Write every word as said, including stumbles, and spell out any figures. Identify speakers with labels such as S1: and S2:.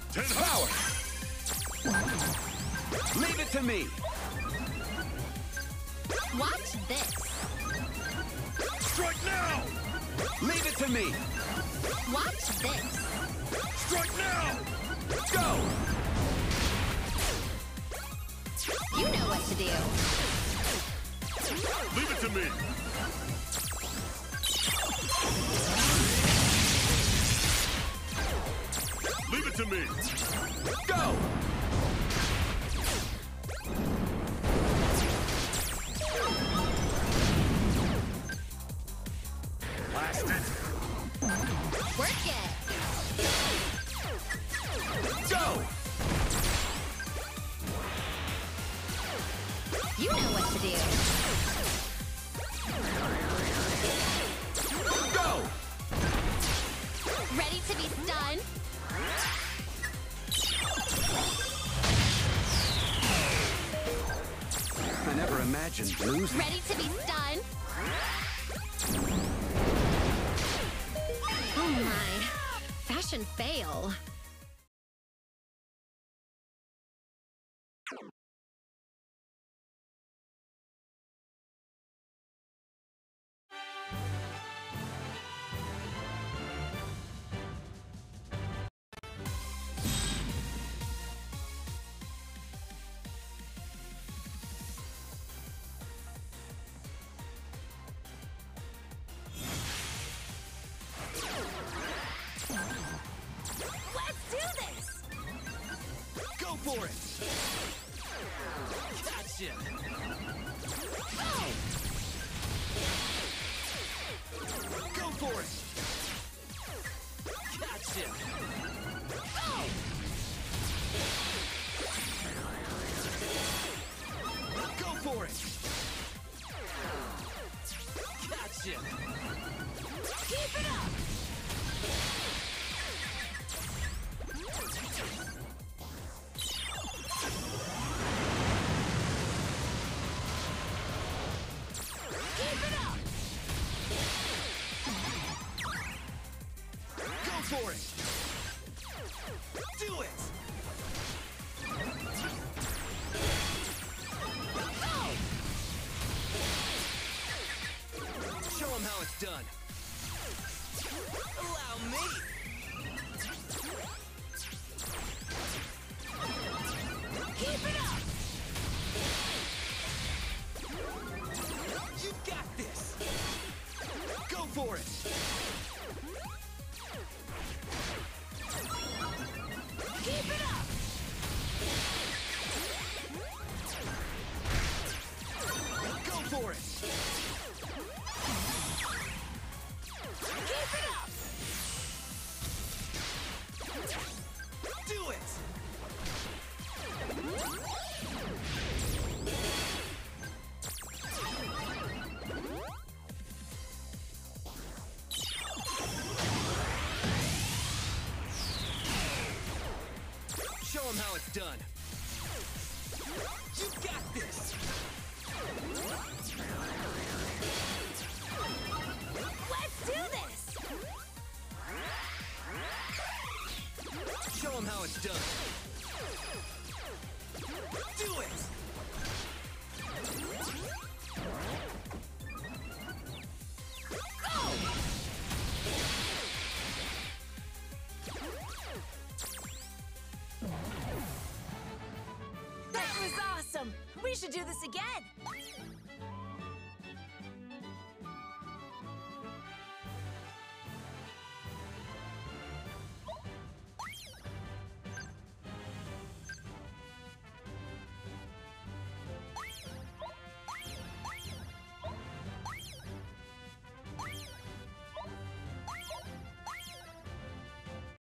S1: Ten power! Leave it to me!
S2: Watch this.
S1: Strike now! Leave it to me!
S2: Watch this.
S1: Strike now! Go!
S2: You know what to do.
S1: Leave it to me! Leave it to me! Go! Blast it!
S2: Work it.
S1: Go!
S2: You know what to do.
S1: Go!
S2: Ready to be stunned?
S1: I never imagined losing.
S2: Ready to be stunned? Oh my. Fashion fail. Let's do this!
S1: Go for it! Gotcha! Go for it! Gotcha! Go for it! Gotcha!
S2: Keep it up! Keep it up!
S1: Go for it! Do it! Show them how it's done. Allow me!
S2: Keep it up!
S1: You got this! Go for it!
S2: Keep it up!
S1: Go for it!
S2: Keep it up!
S1: Do it! Show them how it's done. You got this!
S2: Let's do this!
S1: Show them how it's done. Do it!
S2: That was awesome! We should do this again!